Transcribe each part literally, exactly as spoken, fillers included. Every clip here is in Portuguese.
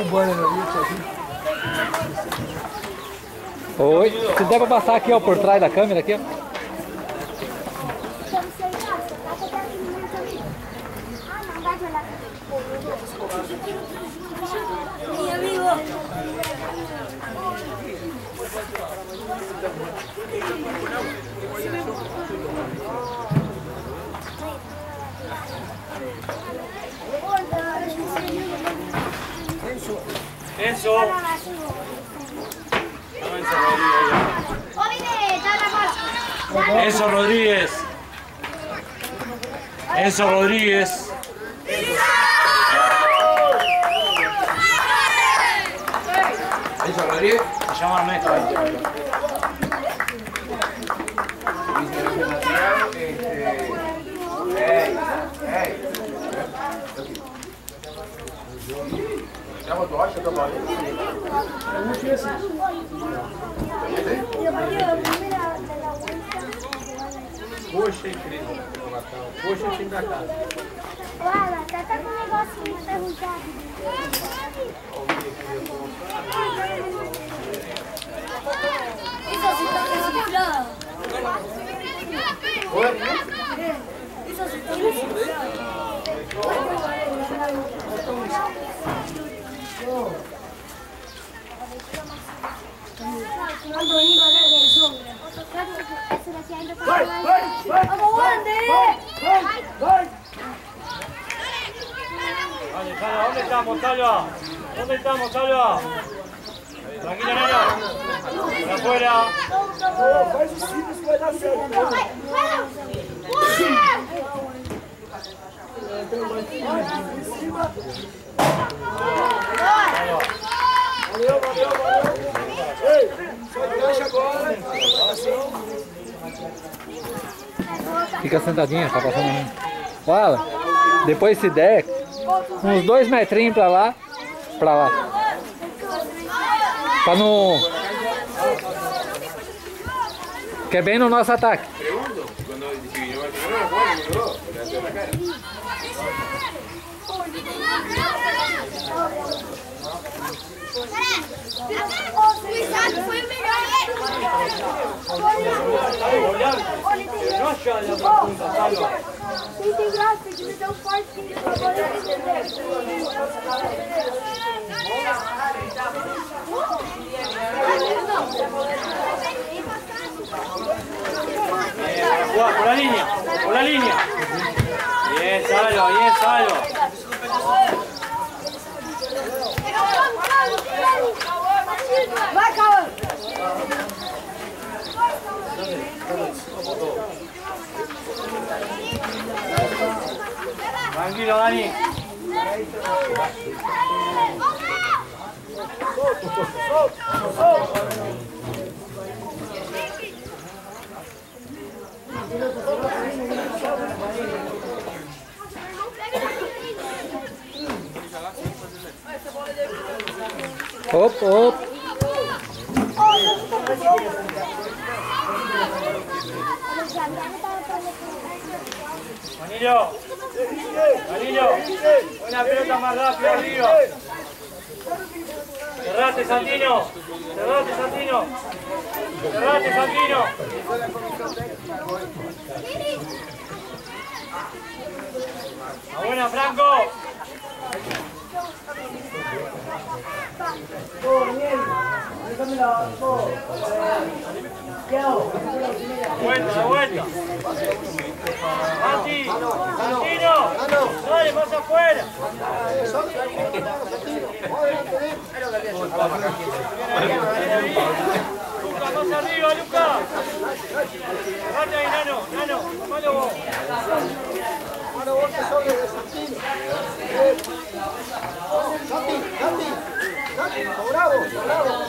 Oi, se der pra passar aqui, ó, por trás da câmera aqui, ó. Enzo. Enzo Rodríguez. Enzo Rodríguez. Enzo Rodríguez. Se llama Ernesto. Estamos todos, yo tomo. Poxa, incrível. Poxa, o time da casa. Olha, até tá com um negocinho aterrujado. Isso assim tá respirando. Oi? Isso assim tá respirando. Quando iba a dar el sol, eso decía ainda para ¡vamos, Vale, Salva, ¿dónde estamos, Salva? ¿Dónde estamos, Salva? Tranquilo, nena. Para afuera. Faz o simples que vai dar certo. Valeu, valeu, valeu. Ei, só encaixa agora. Fica sentadinha, tá passando ruim. Fala, depois se der, uns dois metrinhos pra lá, pra lá. Pra não... Que é bem no nosso ataque. foi o melhor. Tem tem graça, tem que me dar um forte que ele não pode entender. Por la línea, por la línea. Bien, Salva, bien, Salva. Vai, Cauã! Tranquilo, Dani. Op, op. Manillo, Manillo, una pelota más rápida arriba. Cerrate, Santino. Cerrate, Santino. Cerrate, Santino. ¡A buena, Franco! Vuelta, de vuelta. Santi, Santino, dale, más afuera. Lucas, más arriba, Lucas. Date ahí, Nano, Nano, tomalo vos. Mano vos que sos de Santino. Santi, Santi, Santi, bravo, bravo.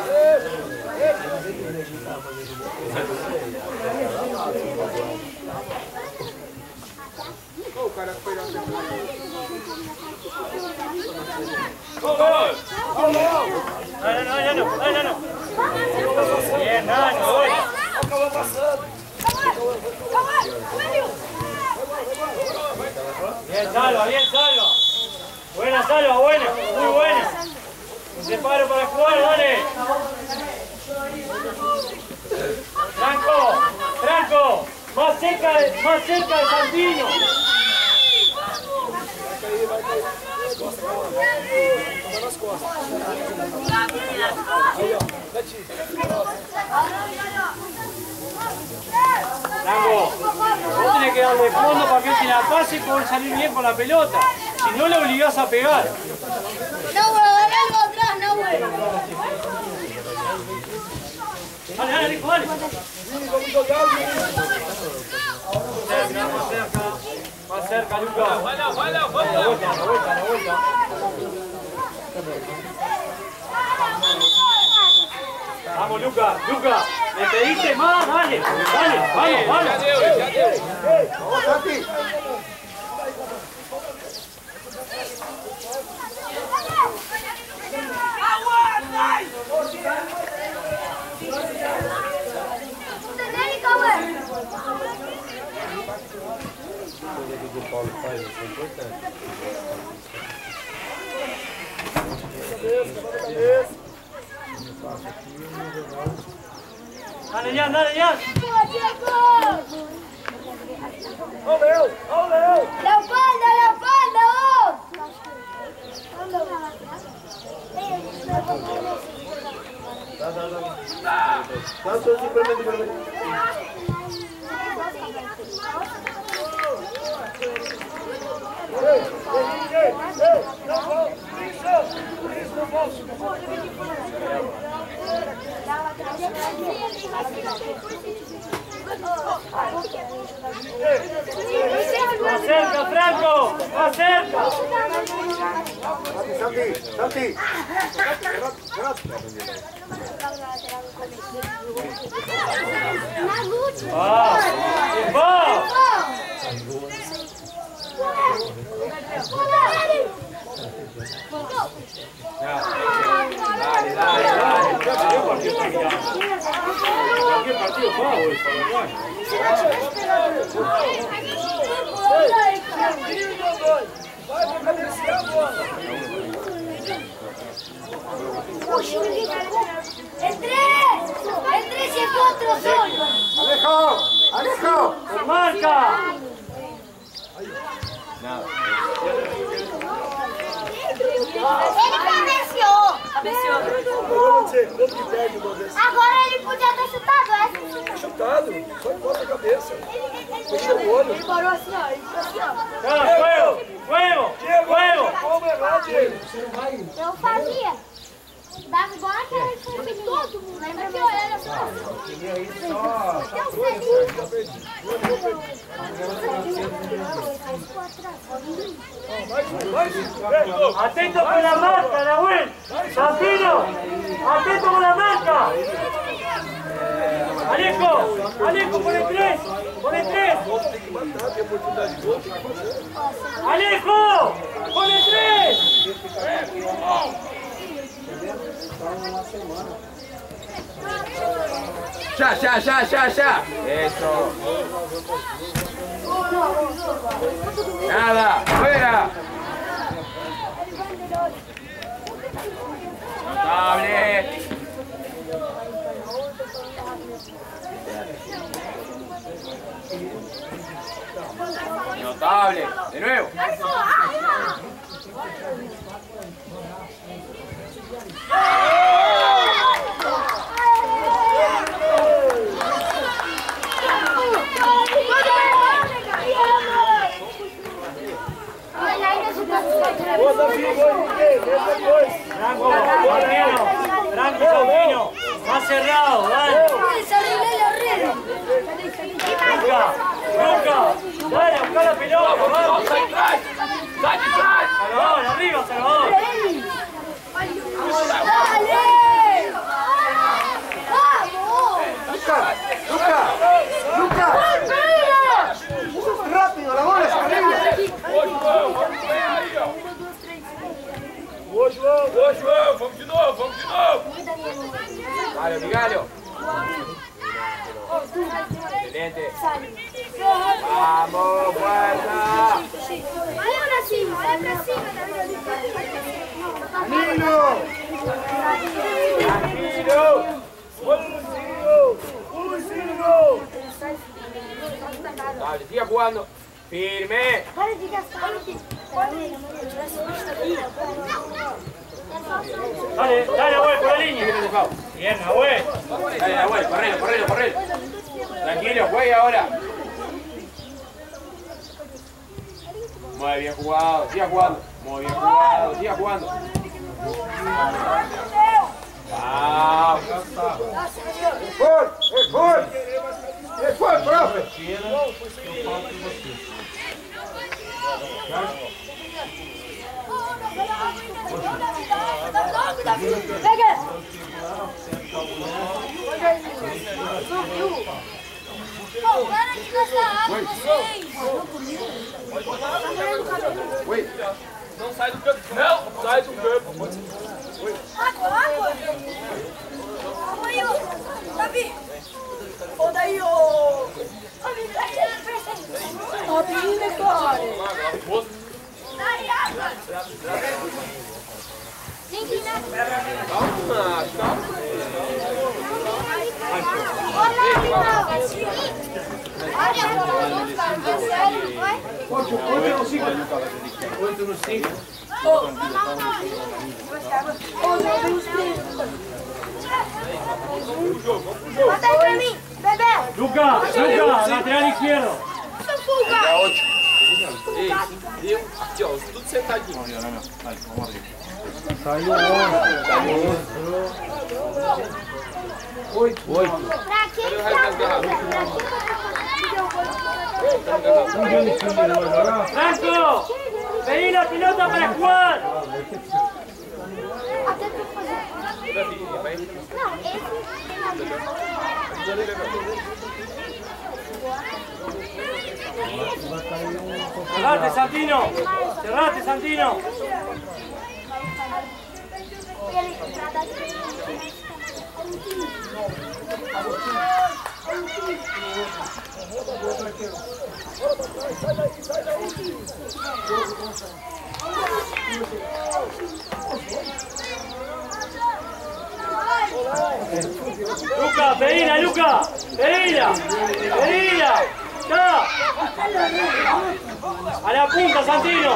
Oh, cara, espera. ¡Gol, gol! Dale, Nano, dale, dale, Nano. Bien, Nano, gol. Acabou passando. Bien, Salva, bien, Salva. Buena, Salva, buena, muy buena. Separo para jugar, dale. Franco, Franco, más cerca, más cerca de Santino. Franco, vos tenés que darle fondo para que él se la pase y poder salir bien con la pelota. Si no, le obligás a pegar. No, güey, dale algo atrás, no, güey. Dale, dale, Rico, dale. Más cerca, más cerca, Lucas. Juega, juega, juega. La vuelta, la vuelta, la vuelta. Vamos, Lucas, Lucas. ¿Le pediste más? Dale, dale, vamos, vamos. Já deu, já deu. Vamos, Santi. O que o Paulo faz, isso é importante. Dale, Jan, dale, Jan. Ó, Léo, ó, Léo. La espalda, la espalda, vos. Dá, dá, dá. Dá, tô simplesmente para ver. Ei, ei, ei, ei, não vou. Isso, isso, não vou. Más cerca, Franco, más cerca. Santi, Santi, Santi. Va, va. Dale, dale, dale. ¿Qué partido fue hoy? Vai pra cabecear, mano. El tres, el tres y el otro solo. Alejo, Alejo. ¡Marca! Ele cabeceou. Quanto que perde uma vez? Agora ele podia ter chutado essa. Chutado, só encosta a cabeça. Fecha o olho. Ele parou assim, ó. Ele ficou assim, ó. ¡Ah, ¡Juego! ¡Juego! ¡Juego! Como é lá, Diego? Eu fazia. Dava igual aquela que foi de todo mundo. Lembra que eu era só? ¡Atento con la marca, Nahuel! ¡Santino! ¡Atento con la marca! ¡Alejo! ¡Alejo, por el tres! ¡Por el tres! Tem que matar, tem oportunidade de gol, tem que fazer. ¡Alejo! ¡Por el tres! Já, já, já, já, já. Eso. Nada, fuera. Notable. Notable. De nuevo. Boa, Davi, gol de ninguém, mesma coisa. Franco, Santino, Franco, Santino, más cerrado, dale. Luca, Luca, dale, busca la pelota, vamos. Sai de trás. Sai de trás. Salvador, arriba, Salvador. Luca, Luca, Luca. Rápido, la bola está arriba. Ô, João, ô, João, vamos de novo, vamos de novo. Galho, Migalho. Excelente. Vamos, fuerza. Vai pra cima, vai pra cima. Nino. Tranquilo! Pulsinho! Pulsinho! Dale, siga jugando. Firme. Dale, dale, abuelo, por la línea. Bien, abuelo. Dale, abuelo, correlo, correlo, correlo. Tranquilo, juegue ahora. Muy bien jugado, siga jugando. Muy bien jugado, siga jugando. Ah, Foi, foi. Foi, profe. Pega! Pô, para de gastar água, vocês! Oi. Não sai do campo. Não, sai do campo. Água, água! Água aí, ô! Davi! Ô, daí, ô! Ô, me dá aquele presente! Ó, menina, cara! Daí, água! Ninguém Calma, calma. Oito no cinco. Oito no cinco. Bota aí pra mim, bebê! Luca, Luca, lateral esquerdo. Seu fuga! Ei, deu. Aqui, ó, tudo sentadinho. Saiu onze. Oito. Oito. Pra quem Cadê o resto das garrafas? Franco, vení la pelota para jugar. Até pra fazer. Não, Cerrate, Santino. Cerrate, Santino. Luca, Perina, Luca. Perina. Perina. Ya. A la punta, Santino.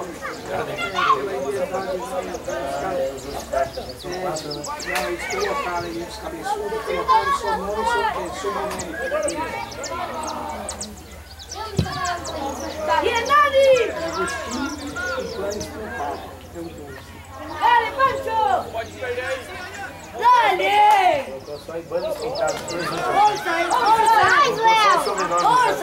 Hernani! Dale, Pancho! Pode perder aí. Dale! Força, força! Vai, Léo! Força!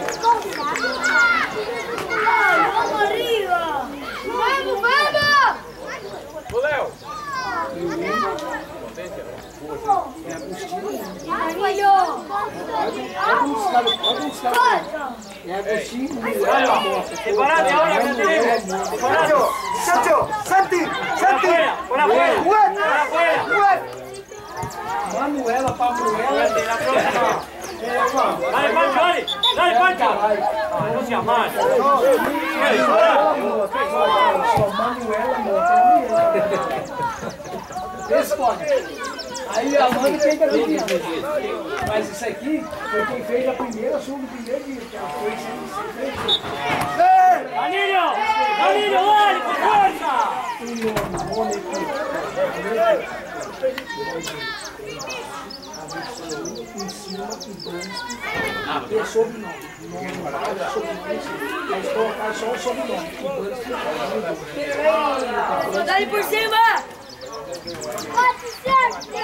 Vamos arriba! Vamos, vamos! Ô, Léo. Falhou! Separate ahora, Santino. Separate. Sancho, Santi, Por Santi. afuera, por afuera. Por afuera. Manuela, Pamuela. De la próxima. Dale, Pancho, dale. Dale, Pancho. No seas mal. Só Manuela, moça. Responde. Aí a mãe tem que adivinhar. Mas isso aqui foi quem fez a primeira, sobre o primeiro dia. Foi isso. Danilo, Danilo, dale, con fuerza. Um nome aqui. Em cima e dois. Aqui é sobrenome. Nome, sobrenome. Mas colocar só o sobrenome. Dale por cima! Pode ser!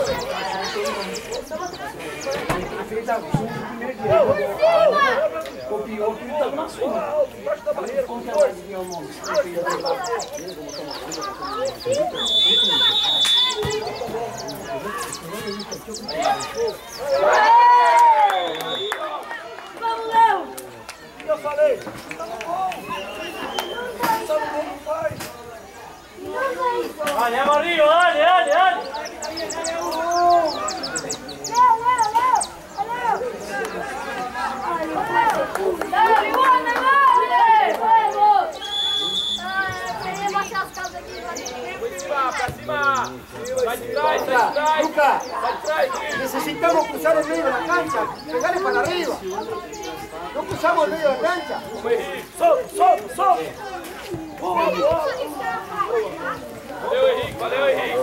Ele fez a zoom no primeiro dia. Copiou que ele tá na sua. Como que ela adivinha o nome? Vamos, Léo! Eu falei. Tá bom. Sabe como faz? Dale, vamos arriba, dale, dale, dale. Léo, Léo, Léo! Léo! Dale, buena, dale! Vamos! Ah, queria baixar as calças aqui. Pra cima, pra cima. el medio de la cancha, pegale para arriba. No cruzamos el medio de la cancha. Sol, sol, sol. Valeu, Henrique, valeu, Henrique.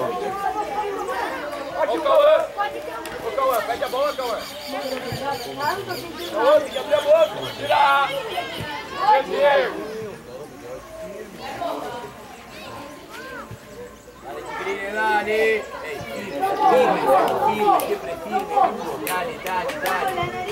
Ó o Cauã. Ô, Cauã, pede a bola, Cauã. Cauã, tem que abrir a boca. Tirar. Diego. Dale, firme, firme, siempre firme, dale, dale, dale.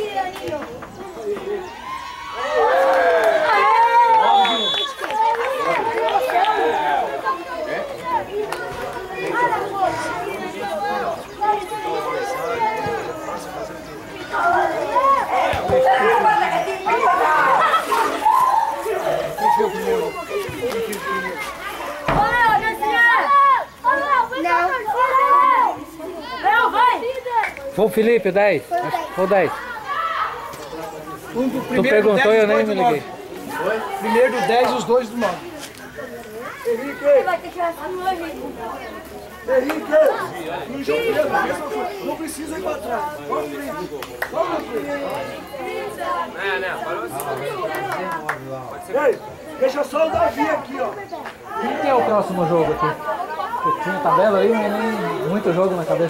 Foi o Felipe, dez. Acho que foi o dez. Um do Tu primeiro perguntou do dez, e eu nem dois me do nove. liguei. Primeiro do dez e os dois do nove. Henrique! Vai ter que tirar hoje. Henrique! No jogo mesmo, não precisa ir para trás. Vamos à frente. Vamos à frente. Não, não, parou assim. Ei, deixa só o Davi aqui, ó. Quem que é o próximo jogo aqui? Eu tinha tabela aí, mas nem muito jogo na cabeça.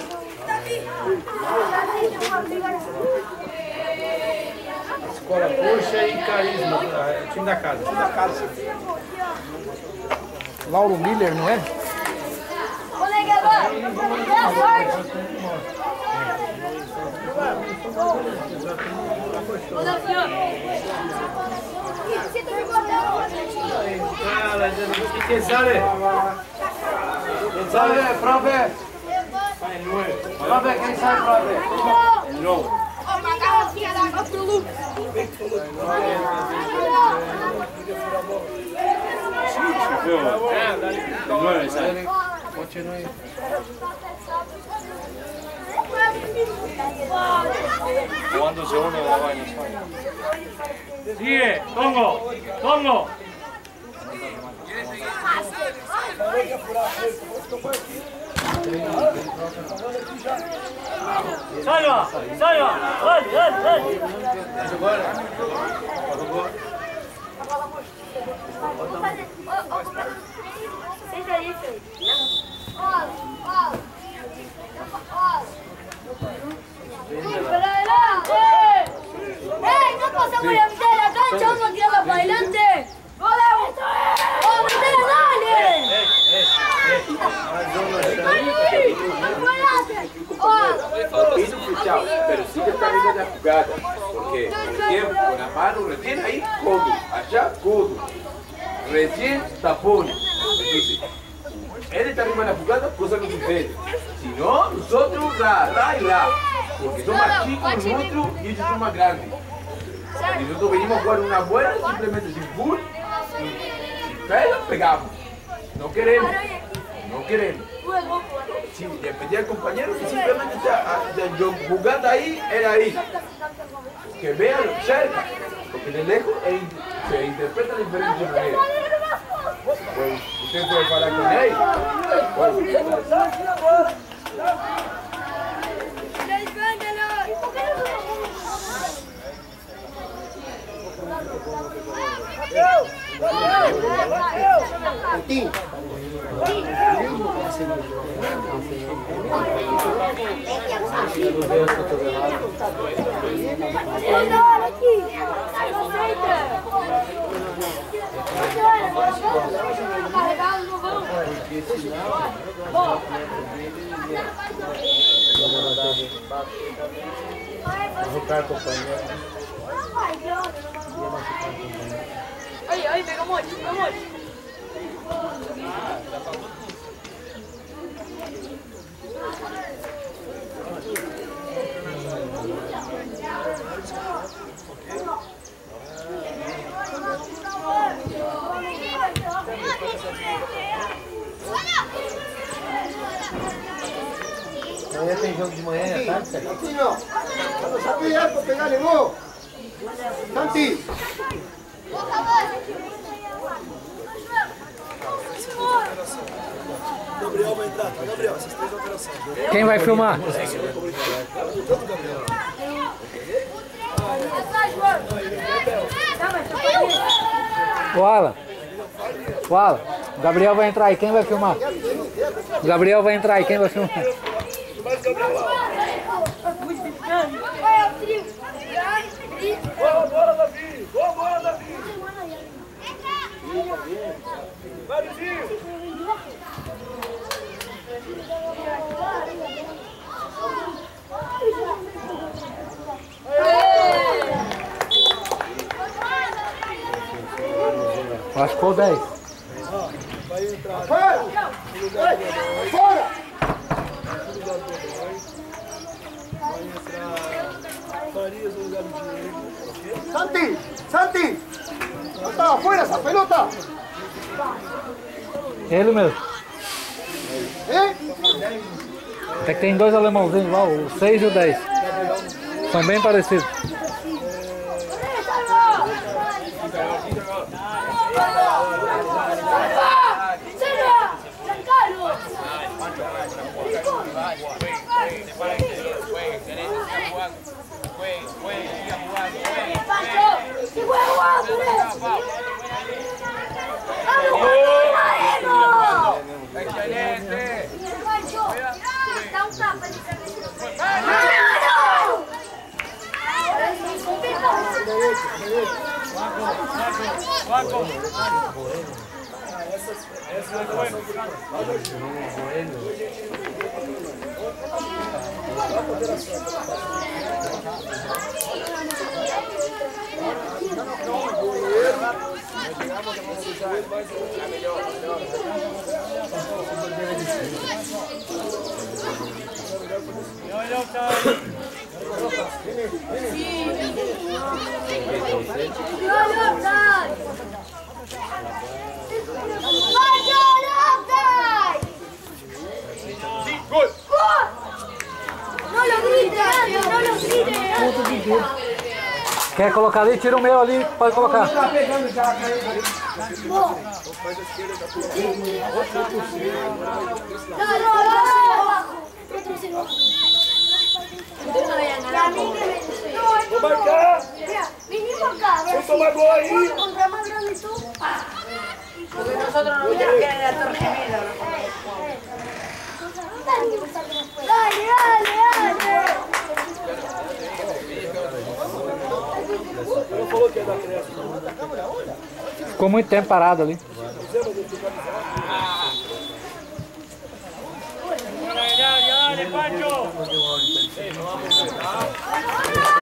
Escola Poxa e Carisma, é o time da casa. Time da casa. Lauro Miller, não é? Ô, Negueba, boa sorte. Ô, Davi, você tá me botando. Fala, quem sabe? Salve, prove! Prove, quem sabe, prove? Não. Ó, uma garrafinha d'água pro Lucas. Continue. Cuando se uno va a Sigue, Tongo, Tongo. Salva, salva, dale, dale, dale. Senta aí, filho. Ó, ó. Ó. ¡Ey! ¡No pasamos la mitad de la cancha! ¡Vamos a tirarla para adelante! ¡Vamos! ¡Vamos, dale! Isso oficial, pero sigue para arriba da jugada, porque o tempo com a mano recién aí codo, allá codo, recién tapón. Entonces, ele está arriba da jugada, cosa no sucede. Si no, nosotros ra, ra y ra, porque son más chicos nosotros y ellos son más grandes. Y nosotros venimos a jugar una buena, simplemente sin full, si pega, pegamos. No queremos, no queremos. Si le pedí al compañero que simplemente la jugada ahí era ahí. Que vean cerca, porque de lejos se interpreta de diferentes maneras. Pues, usted puede parar con él. Carregado no vão. Aí, aí, pega um monte, pega um monte. Amanhã tem jogo de manhã, à tarde, certo? Santinho, quando sabia para pegar em gol. Santi. Gabriel vai entrar, tá? Gabriel, essas três alterações. Quem vai filmar? O Alan. O Alan. O Gabriel vai entrar aí. Quem vai filmar? O Gabriel vai entrar aí. Quem vai filmar? Vambora, Davi! Vambora, Davi! Vai, Vizinho! Acho que foi o dez. Vai entrar. Fora! Fora! Vai entrar Farias no lugar do Diego. Santi! Santi! ¡Está afuera esa pelota! Ele mesmo. ¿Eh? É que tem dois alemãozinhos lá, o seis e o dez. São bem parecidos. Dá um tapa de cabeça. Good. No lo grites, no lo grites. Quer colocar ali? Tira o meu ali, pode colocar. Tá pegando já, caiu. No, no, no. Vou marcar! Vinimos acá, Vamos tomar gol aí! contra más grande tú. Porque nosotros no vimos que era la Torre Gemela. Dale, dale, dale. Não falou que ia dar criança. Ficou muito tempo parado ali. Dale, dale, Pancho.